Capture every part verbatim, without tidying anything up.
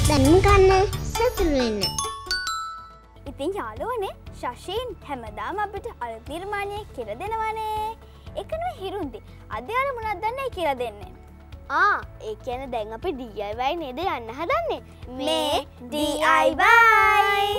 දැන්ම ගන්න සතුටු වෙන්න. ඉතින් යාළුවනේ ශෂීන් හැමදාම අපිට අලුත් නිර්මාණයක් කියලා දෙනවනේ. ඒක නෙවෙයි හිරුන්දි. අද යාළුවා මොනවද දන්නේ කියලා දෙන්නේ. ආ ඒ කියන්නේ දැන් අපි D I Y නේද යන්න හදන්නේ. මේ D I Y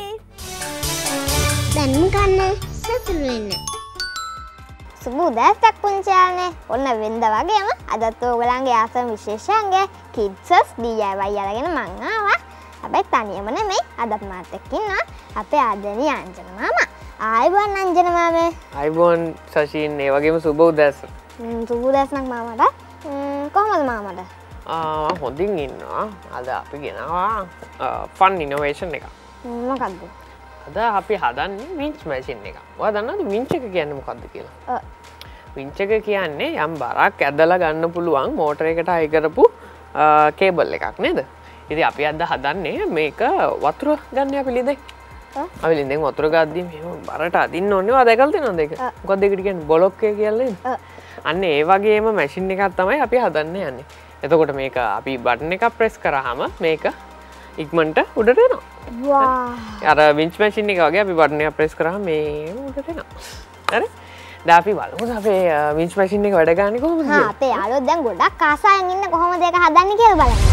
දැන්ම ගන්න සතුටු වෙන්න. සුබ උදෑසක් පුංචි යාළුවනේ. ඔන්න වෙනද වගේම අදත් ඔයගලන්ගේ ආසම විශේෂංගය කිඩ්ස්ස් D I Y අරගෙන මං ආවා. හැබැයි තනියම නෙමෙයි අදත් මාත් එක්ක ඉන්නවා අපේ ආදරණීය අංජන මාමා. ආයිබෝන් අංජන මාමේ. ආයිබෝන් සෂීන් ඒ වගේම සුබ උදෑසන. ම් සුබ උදෑසනක් මාමට. ම් කොහමද මාමට? ආ හොඳින් ඉන්නවා. අද අපි ගෙනාවා ෆන් ඉනෝවේෂන් එකක්. මොකක්ද? අද අපි හදන්නේ වින්ච් මැෂින් එකක්. ඔයා දන්නවද වින්ච් එක කියන්නේ මොකක්ද කියලා? ඔව්. වින්ච් එක කියන්නේ යම් බරක් ඇදලා ගන්න පුළුවන් මෝටරයකට අය කරපු කේබල් එකක් නේද? ඉතින් අපි අද හදන්නේ මේක වතුර ගන්න අපි ලිඳෙන්. අපි ලිඳෙන් වතුර ගද්දි මෙහෙම බරට අදින්න ඕනේ. ඔයා දැකලා තියෙනවද ඒක? මොකක්ද ඒකට කියන්නේ? බොලොක් එක කියලා නේද? අන්න ඒ වගේම මැෂින් එකක් තමයි අපි හදන්න යන්නේ. එතකොට මේක අපි බටන් එකක් ප්‍රෙස් කරාම මේක ඉක්මනට උඩට එනවා. වා. අර වින්ච් මැෂින් එක වගේ අපි බටන් එක ප්‍රෙස් කරාම මේ උඩට එනවා. හරි? දැන් අපි බලමු අපේ වින්ච් මැෂින් එක වැඩ ගන්නේ කොහොමද කියලා. හා අපේ යාළුවෝ දැන් ගොඩක් ආසාවෙන් ඉන්න කොහොමද ඒක හදන්නේ කියලා බලන්න.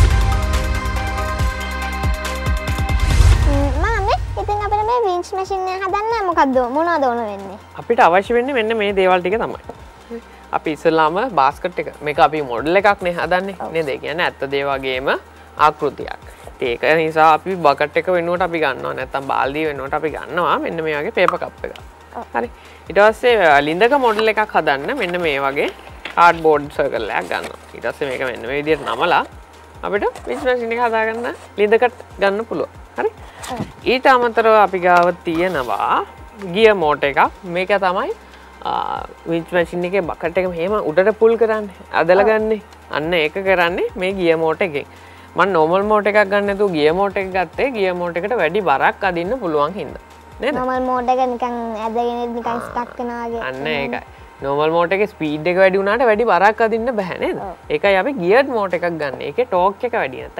ඉතින් අපිට මේ වින්ච් මැෂින් එක හදන්න මොකද්ද මොනවද ඕන වෙන්නේ? අපිට අවශ්‍ය වෙන්නේ මෙන්න මේ දේවල් ටික තමයි. අපි ඉස්සෙල්ලාම බාස්කට් එක මේක අපි මොඩල් එකක් නේ හදන්නේ නේද? ඒ කියන්නේ ඇත්ත දේ වගේම ආකෘතියක්. ඒක නිසා අපි බකට් එක වෙනුවට අපි ගන්නවා නැත්නම් බාල්දිය වෙනුවට අපි ගන්නවා මෙන්න මේ වගේ පේපර් කප් එකක්. හරි. ඊට පස්සේ ලිඳක මොඩල් එකක් හදන්න මෙන්න මේ වගේ කාඩ්බෝඩ් සර්කල් එකක් ගන්නවා. ඊට පස්සේ මේක මෙන්න මේ විදිහට නමලා අපිට වින්ච් මැෂින් එක හදාගන්න ලිඳකට ගන්න පුළුවන්. හරි? ඊට අමතරව අපි ගාව තියෙනවා ගියර් මෝටර් එකක්. මේක තමයි වින්ච් මැෂින් එකේ බකට් එක මෙහෙම උඩට පුල් කරන්නේ. අදලා ගන්නේ. අන්න ඒක කරන්නේ මේ ගියර් මෝටර් එකෙන්. මම නෝමල් මෝටර් එකක් ගන්න නැතුව ගියර් මෝටර් එක ගත්තේ ගියර් මෝටර් එකට වැඩි බරක් අදින්න පුළුවන් හින්දා. නේද? නෝමල් මෝටර් එක නිකන් ඇදගෙන නිකන් ස්ටක් වෙනවා වගේ. අන්න ඒකයි. නෝමල් මෝටර් එකේ ස්පීඩ් එක වැඩි වුණාට වැඩි බරක් අදින්න බෑ නේද? ඒකයි අපි ගියර්ඩ් මෝටර් එකක් ගන්න. ඒකේ ටෝක් එක වැඩි නැත්නම්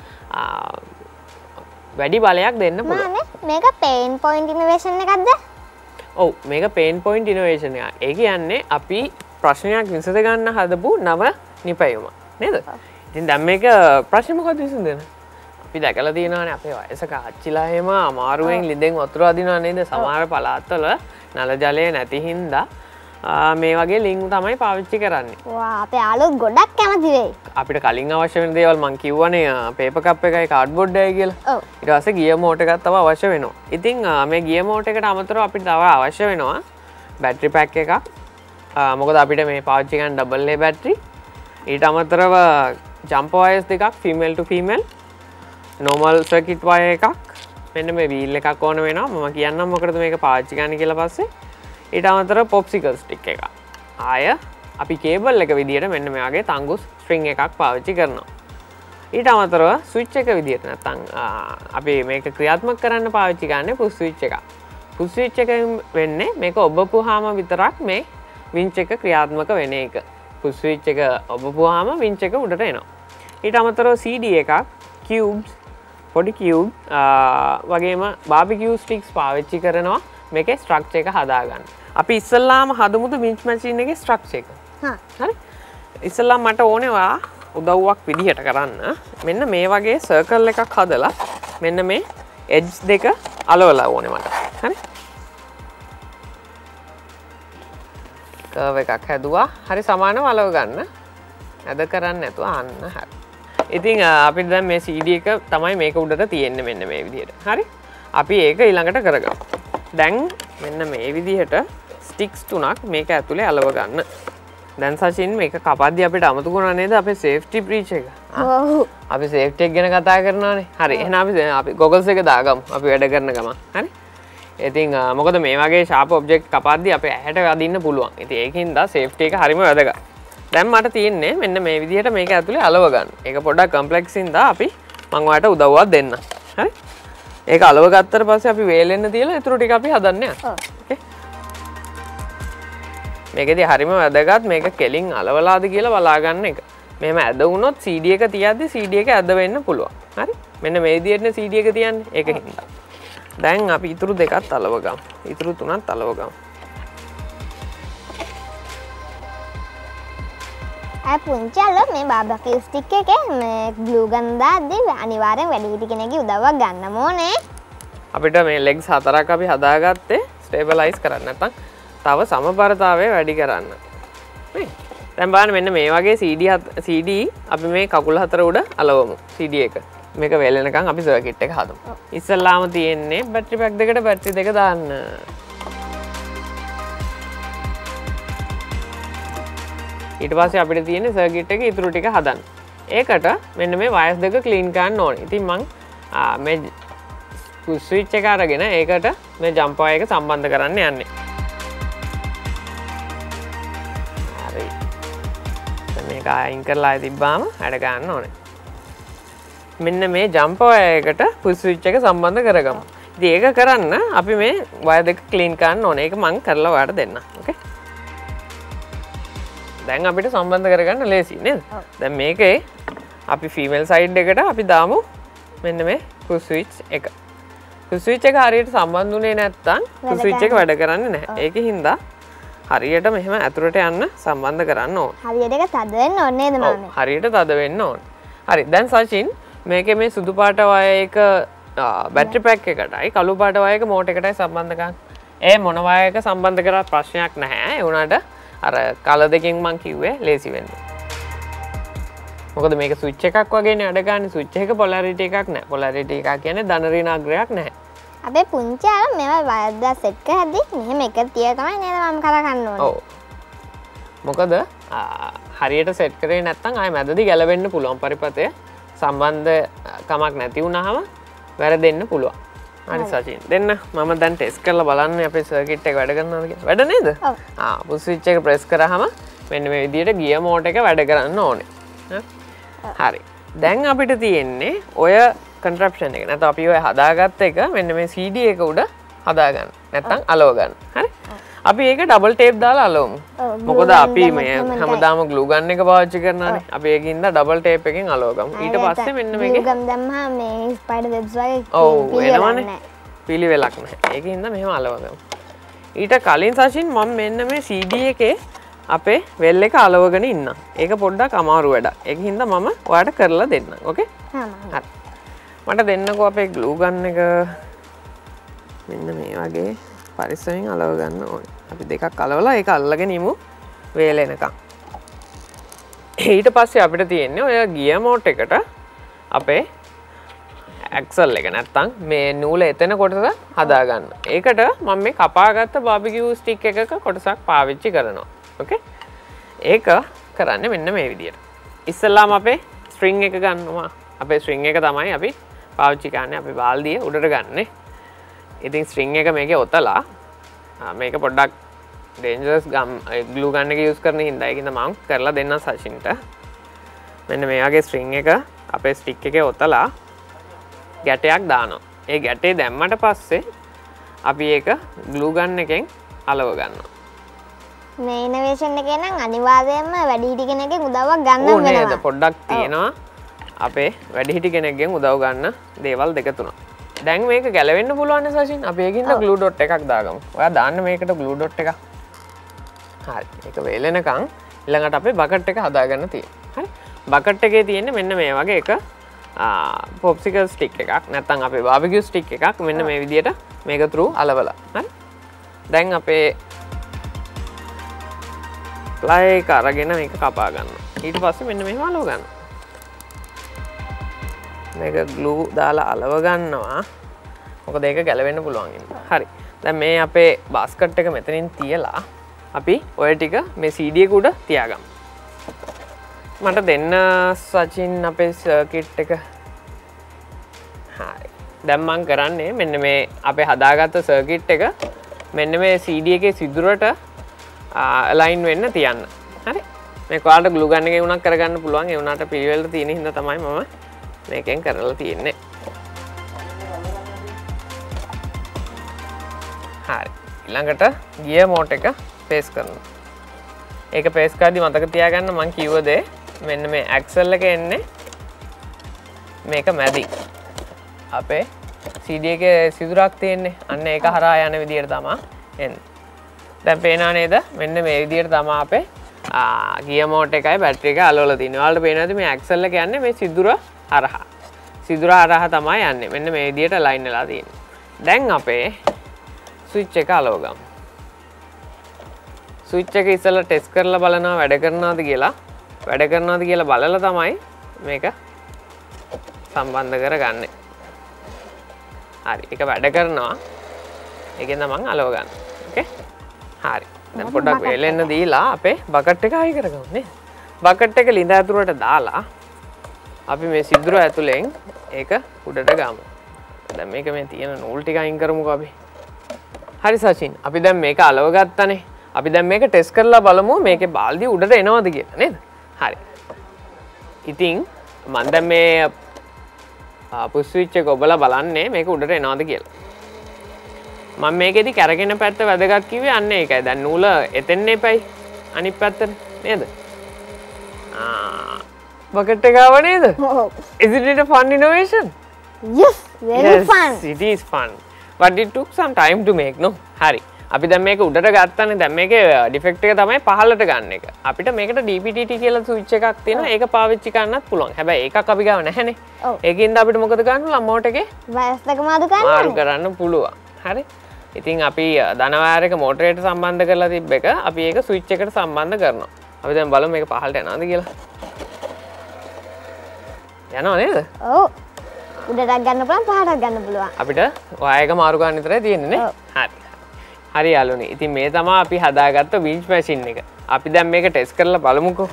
ඒකට වැඩි බලයක් දෙන්න පුළුවන්. මේක පේන් පොයින්ට් ඉනෝවේෂන් එකක්ද? ඔව් මේක පේන් පොයින්ට් ඉනෝවේෂන් එකක්. ඒ කියන්නේ අපි ප්‍රශ්නයක් විසඳ ගන්න හදපු නව නිපැයුම නේද? ඉතින් දැන් මේක ප්‍රශ්නේ මොකක්ද විසඳන්නේ? අපි දැකලා තියෙනවානේ අපේ වයසක ආච්චිලා එහෙම අමාරුවෙන් ලිඳෙන් වතුර අදිනවා නේද? සමහර පළාත්වල නල ජලය නැති හින්දා මේ වගේ ලින්ක් තමයි පාවිච්චි කරන්නේ. වා අපේ යාළුවෝ ගොඩක් කැමති වෙයි. අපිට කලින් අවශ්‍ය වෙන දේවල් මම කිව්වනේ පේපර් කප් එකයි කාඩ්බෝඩ් එකයි කියලා. ඔව්. ඊට පස්සේ ගියර් මෝටර් එකක් තව අවශ්‍ය වෙනවා. ඉතින් මේ ගියර් මෝටර් එකට අමතරව අපිට තව අවශ්‍ය වෙනවා බැටරි පැක් එකක්. මොකද අපිට මේ පාවිච්චි කරන ඩබල් A බැටරි. ඊට අමතරව ජම්පර් වයර්ස් දෙකක් female to female. normal circuit wire එකක්. මෙන්න මේ wheel එකක් ඕන වෙනවා. මම කියන්නම් මොකටද මේක පාවිච්චි කරන්න කියලා පස්සේ. ඊට අමතරව පොප්සිකල් ස්ටික් එකක්. ආය අපි කේබල් එක විදියට මෙන්න මේ වගේ තංගු ස්ට්‍රින්ග් එකක් පාවිච්චි කරනවා. ඊට අමතරව ස්විච් එක විදියට නැත්නම් අපි මේක ක්‍රියාත්මක කරන්න පාවිච්චි කරන්නේ පුෂ් ස්විච් එකක්. පුෂ් ස්විච් එකෙන් වෙන්නේ මේක ඔබපුවාම විතරක් මේ වින්ච් එක ක්‍රියාත්මක වෙන එක. පුෂ් ස්විච් එක ඔබපුවාම වින්ච් එක උඩට එනවා. ඊට අමතරව C D එකක්, cubes, පොඩි cube වගේම බාබිකියු ස්ටික්ස් පාවිච්චි කරනවා මේකේ ස්ට්‍රක්චර් එක හදාගන්න. අපි ඉස්සල්ලාම හදමුද වින්ච් මැෂින් එකේ ස්ට්‍රක්චර් එක. හා. හරි. ඉස්සල්ලාම මට ඕනේ ඔයා උදව්වක් විදිහට කරන්න. මෙන්න මේ වගේ සර්කල් එකක් හදලා මෙන්න මේ එජ්ස් දෙක අලවලා ඕනේ මට. හරි. කර්ව් එකක් හැදුවා. හරි සමානව අලව ගන්න. ඇද කරන්නේ නැතුව අන්න හරි. ඉතින් අපිට දැන් මේ C D එක තමයි මේක උඩට තියෙන්නේ මෙන්න මේ විදිහට. හරි. අපි ඒක ඊළඟට කරගමු. දැන් මෙන්න මේ විදිහට ස්ටික්ස් තුනක් මේක ඇතුලේ අලව ගන්න. දැන් සචින් මේක කපද්දි අපිට අමතක වුණා නේද අපේ සේෆ්ටි බ්‍රීච් එක? ඔව්. අපි සේෆ්ටි එක ගැන කතා කරනවානේ. හරි. එහෙනම් අපි අපි ගොගල්ස් එක දාගමු. අපි වැඩ කරන ගමන්. හරි. ඉතින් මොකද මේ වගේ ෂාප් ඔබ්ජෙක්ට් කපද්දි අපේ ඇහැට වදින්න පුළුවන්. ඉතින් ඒකින්ද සේෆ්ටි එක හරිම වැදගත්. දැන් මට තියෙන්නේ මෙන්න මේ විදිහට මේක ඇතුලේ අලව ගන්න. ඒක පොඩ්ඩක් කම්ප්ලෙක්ස් ඉඳලා අපි මම ඔයාලට උදව්වක් දෙන්නම්. හරි? ඒක අලව ගත්තට පස්සේ අපි වේලෙන්න තියලා ඊටු ටික අපි හදන්න යනවා. ඕකේ. මේකෙදි හරිම වැදගත් මේක කෙලින් අලවලාද කියලා බලා ගන්න එක. මෙහෙම ඇද වුණොත් C D එක තියද්දි C D එක ඇද වෙන්න පුළුවන්. හරි? මෙන්න මේ විදිහටනේ C D එක තියන්නේ. ඒක හින්දා. දැන් අපි ඊතුරු දෙකත් අලව ගමු. ඊතුරු තුනත් අලව ගමු. අය පුංචි අලෝ මේ බාබකියු ස්ටික් එකේ මේ ග්ලූ ගන් දාද්දී අනිවාර්යෙන් වැඩිහිටි කෙනෙක්ගේ උදව්වක් ගන්න ඕනේ. අපිට මේ ලෙග්ස් හතරක් අපි හදාගත්තේ ස්ටේබලයිස් කරන්න. නැත්නම් තව සමබරතාවය වැඩි කරන්න. නේ? දැන් බලන්න මෙන්න මේ වගේ C D C D අපි මේ කකුල හතර උඩ අලවමු. C D එක. මේක වෙලෙනකන් අපි සර්කිට් එක හදමු. ඉස්සල්ලාම තියෙන්නේ බැටරි පැක් දෙකට බැටරි දෙක දාන්න. ඊට පස්සේ අපිට තියෙන්නේ සර්කිට් එකේ ඉතුරු ටික හදන්න. ඒකට මෙන්න මේ වයර්ස් දෙක ක්ලීන් කරන්න ඕනේ. ඉතින් මං මේ ස්විච් එක අරගෙන ඒකට මේ ජම්ප් වයර් එක සම්බන්ධ කරන්න යන්නේ. හරි. දැන් මේක අයින් කරලා තිබ්බාම වැඩ ගන්න ඕනේ. මෙන්න මේ ජම්ප් වයර් එකට පුෂ් ස්විච් එක සම්බන්ධ කරගමු. ඉතින් ඒක කරන්න අපි මේ වයර් දෙක ක්ලීන් කරන්න ඕනේ. ඒක මං කරලා ඔයාලට දෙන්නම්. ඕකේ. දැන් අපිට සම්බන්ධ කරගන්න ලේසි නේද? දැන් මේකේ අපි ෆීමේල් සයිඩ් එකට අපි දාමු මෙන්න මේ පුෂ් ස්විච් එක. පුෂ් ස්විච් එක හරියට සම්බන්ධුනේ නැත්තම් පුෂ් ස්විච් එක වැඩ කරන්නේ නැහැ. ඒකෙන් හින්දා හරියට මෙහෙම ඇතුළට යන්න සම්බන්ධ කරන්න ඕන. හරියට ඒක තද වෙන්න ඕනේ නේද මාමේ? හරියට තද වෙන්න ඕන. හරි. දැන් සචින් මේකේ මේ සුදු පාට වයර් එක බැටරි පැක් එකටයි කළු පාට වයර් එක මෝටර් එකටයි සම්බන්ධ කරන්න. ඒ මොන වයර් එක සම්බන්ධ කරත් ප්‍රශ්නයක් නැහැ. ඒ උනාට අර කල දෙකෙන් මං කිව්වේ ලේසි වෙන්න. මොකද මේක ස්විච් එකක් වගේනේ වැඩ ගන්න. ස්විච් එක පොලැරිටි එකක් නැහැ. පොලැරිටි එකක් කියන්නේ ධන ඍණ අග්‍රයක් නැහැ. අපේ පුංචි අර මේවා වයර් දාලා සෙට් කරද්දී මෙහෙම එක තියලා තමයි නේද මම කරගන්න ඕනේ. ඔව්. මොකද හරියට සෙට් කරේ නැත්නම් ආයෙ මැදදී ගැලවෙන්න පුළුවන්. පරිපතය සම්බන්ධ කමක් නැති වුණාම වැරදෙන්න පුළුවන්. හරි සචින් දෙන්න මම දැන් ටෙස්ට් කරලා බලන්න අපේ සර්කිට් එක වැඩ කරනවද කියලා. වැඩ නේද? ඔව්. ආ පුෂ් ස්විච් එක ප්‍රෙස් කරාම මෙන්න මේ විදිහට ගියර් මෝටර් එක වැඩ කරන්න ඕනේ. හරි. දැන් අපිට තියෙන්නේ ඔය කන්ට්‍රැප්ෂන් එක. නැත්නම් අපි ඔය හදාගත්ත එක මෙන්න මේ C D එක උඩ හදාගන්න. නැත්නම් අලව ගන්න. හරි? අපි ඒක ඩබල් ටේප් දාලා අලවමු. මොකද අපි මේ හැමදාම ග්ලූ ගන් එක පාවිච්චි කරනවානේ. අපි ඒකින්ද ඩබල් ටේප් එකෙන් අලව ගමු. ඊට පස්සේ මෙන්න මේකේ ගම් දැම්මා මේ ස්පයිඩර් වෙබ්ස් වගේ ඔව් එනවනේ. පිළිවෙලක් නැහැ. ඒකින්ද මෙහෙම අලව ගමු. ඊට කලින් සචින් මම මෙන්න මේ C D එකේ අපේ වෙල් එක අලවගෙන ඉන්නම්. ඒක පොඩ්ඩක් අමාරු වැඩක්. ඒකින්ද මම ඔයාලට කරලා දෙන්නම්. ඕකේ? හරි. මට දෙන්නකෝ අපේ ග්ලූ ගන් එක මෙන්න මේ වගේ පරිස්සමෙන් අලව ගන්න ඕනේ. අපි දෙකක් අලවලා ඒක අල්ලගෙන ඉමු වේලෙනකම්. ඊට පස්සේ අපිට තියෙන්නේ ඔය ගියර් මෝට් එකට අපේ ඇක්සල් එක නැත්තම් මේ නූල එතන කොටස හදා ගන්න. ඒකට මම මේ කපාගත්ත බාබිකියු ස්ටික් එකක කොටසක් පාවිච්චි කරනවා. ඕකේ? ඒක කරන්නේ මෙන්න මේ විදියට. ඉස්සෙල්ලාම අපේ ස්ට්‍රින්ග් එක ගන්නවා. අපේ ස්ට්‍රින්ග් එක තමයි අපි පාවිච්චි කරන්නේ. අපි බාල්දිය උඩට ගන්නෙ. ඉතින් ස්ට්‍රින්ග් එක මේකේ ඔතලා මේක පොඩ්ඩක් ඩේන්ජරස් ගම් ග්ලූ ගන් එක යූස් කරන හින්දා ඒකින්ද මම කරලා දෙන්නම් සචින්ට. මෙන්න මේ වගේ ස්ට්‍රින්ග් එක අපේ ස්ටික් එකේ ඔතලා ගැටයක් දානවා. ඒ ගැටේ දැම්මට පස්සේ අපි ඒක ග්ලූ ගන් එකෙන් අලව ගන්නවා. මේ ඉනෝවේෂන් එකේ නම් අනිවාර්යයෙන්ම වැඩිහිටි කෙනෙක්ගෙන් උදව්වක් ගන්න ඕ නේද? වෙනවා. පොඩ්ඩක් තියෙනවා අපේ වැඩිහිටි කෙනෙක්ගෙන් උදව් ගන්න දේවල් දෙක තුනක්. දැන් මේක ගැලවෙන්න පුළුවන් නේ සචින්. අපි ඒකින්ද ග්ලූ ඩොට් එකක් දාගමු. ඔයා දාන්න මේකට ග්ලූ ඩොට් එකක්. හරි. ඒක වේලෙනකන් ඊළඟට අපි බකට් එක හදාගන්න තියෙනවා. හරි. බකට් එකේ තියෙන්නේ මෙන්න මේ වගේ එක පොප්සිකල් ස්ටික් එකක්. නැත්නම් අපේ බාබිකියු ස්ටික් එකක්. මෙන්න මේ විදියට මේක through අලවලා. හරි. දැන් අපේ ප්ලයි එක අරගෙන මේක කපා ගන්නවා. ඊට පස්සේ මෙන්න මෙහෙම අලව ගන්නවා. මේක ග්ලූ දාලා අලව ගන්නවා. මොකද ඒක ගැලවෙන්න පුළුවන් ඉන්න. හරි. දැන් මේ අපේ බාස්කට් එක මෙතනින් තියලා අපි ඔය ටික මේ C D එක උඩ තියාගමු. මට දෙන්න සචින් අපේ සර්කිට් එක. හරි. දැන් මම කරන්නේ මෙන්න මේ අපේ හදාගත්ත සර්කිට් එක මෙන්න මේ C D එකේ සිදුරට අලයින් වෙන්න තියන්න. හරි. මේක ඔයාලට ග්ලූ ගන් එකේ උනක් කරගන්න පුළුවන්. ඒ උනාට පිළිවෙලට තියෙන හින්දා තමයි මම මේකෙන් කරලා තියෙන්නේ. හරි. ඊළඟට ගියර් මෝට් එක පේස් කරනවා. ඒක ප්‍රෙස් කරද්දි මතක තියාගන්න මම කිව්ව දේ මෙන්න මේ ඇක්සල් එක එන්නේ මේක මැදින් අපේ C D එකේ සිදුරක් තියෙන්නේ අන්න ඒක හරහා යන විදියට තමයි එන්නේ. දැන් පේනවා නේද? මෙන්න මේ විදියට තමයි අපේ ගියර් මෝටර් එකයි බැටරි එක අලවලා තියෙන්නේ. ඔයාලට පේනවාද මේ ඇක්සල් එක යන්නේ මේ සිදුර හරහා. සිදුර හරහා තමයි යන්නේ. මෙන්න මේ විදියට ලයින් වෙලා තියෙන්නේ. දැන් අපේ ස්විච් එක අලව ගමු. ස්විච් එක ඉස්සෙල්ලා ටෙස්ට් කරලා බලනවා වැඩ කරනවද කියලා. වැඩ කරනවද කියලා බලලා තමයි මේක සම්බන්ධ කරගන්නේ. හරි. ඒක වැඩ කරනවා. ඒකෙන් තමයි මම අලව ගන්න. ඕකේ? හරි. දැන් පොඩ්ඩක් වෙලෙන්න දීලා අපේ බකට් එක හයි කරගමු නේ. බකට් එක ලිඳ ඇතුළට දාලා අපි මේ සිදුර ඇතුලෙන් ඒක උඩට ගමු. දැන් මේක මේ තියෙන නූල් ටික අයින් කරමුකෝ අපි. හරි සචින්. අපි දැන් මේක අලව ගත්තනේ. අපි දැන් මේක ටෙස්ට් කරලා බලමු මේකේ බාල්දිය උඩට එනවද කියලා නේද? හරි. ඉතින් මම දැන් මේ පුෂ් ස්විච් එක ඔබලා බලන්නේ මේක උඩට එනවද කියලා. මම මේකෙදි කැරගෙන පැත්ත වැදගත් කිව්වේ අන්න ඒකයි. දැන් නූල එතෙන්න එපයි. අනිත් පැත්තට නේද? ආ බකට් එක ආව නේද? Isn't it a fun innovation? Yes, very yes, fun. It is fun. But it took some time to make, no? හරි. අපි දැන් මේක උඩට ගත්තානේ. දැන් මේකේ ඩිෆෙක්ට් එක තමයි පහළට ගන්න එක. අපිට මේකට D P T T කියලා ස්විච් එකක් තියෙනවා. ඒක පාවිච්චි කරන්නත් පුළුවන්. හැබැයි ඒකක් අපි ගාව නැහැනේ. ඔව්. ඒකින්ද අපිට මොකද ගන්න පුළුවන්? මෝටර් එකේ වයස් එක මාරු මාරු කරන්න. කරන්න පුළුවන්. හරි. ඉතින් අපි ධන වයර් එක මෝටරේට සම්බන්ධ කරලා තිබ්බ එක අපි ඒක ස්විච් එකට සම්බන්ධ කරනවා. අපි දැන් බලමු මේක පහළට යනවද කියලා. යනවා නේද? ඔව්. උඩටත් ගන්න පුළුවන් පහටත් ගන්න පුළුවන්. අපිට වයර් එක මාරු කරන්න විතරයි තියෙන්නේ නේ. ඔව්. හරි. හරි යාළුවනේ. ඉතින් මේ තමයි අපි හදාගත්ත වින්ච් මැෂින් එක. අපි දැන් මේක ටෙස්ට් කරලා බලමුකෝ.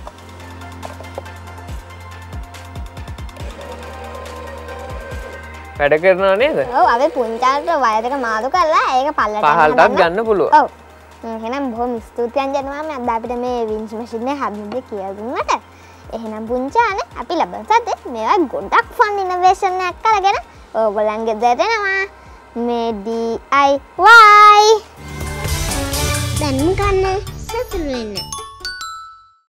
වැඩ කරනවා නේද? ඔව් අපි පුංචාට වයර් එක මාරු කරලා ඒක පල්ලට පහළටත් ගන්න පුළුවන්. ඔව්. එහෙනම් බොහොම ස්තුතියි අංජනි මම අද අපිට මේ වින්ච් මැෂින් එක හදන්න කියලා දුන්නට. එහෙනම් පුංචානේ අපි ලබන සතියේ මේවා ගොඩක් ෆන් ඉනෝවේෂන් එකක් කරගෙන ඕගොල්ලන්ගේ දෙදෙනවා මේ D I Y දැන් ගන්න සතුටු වෙන්න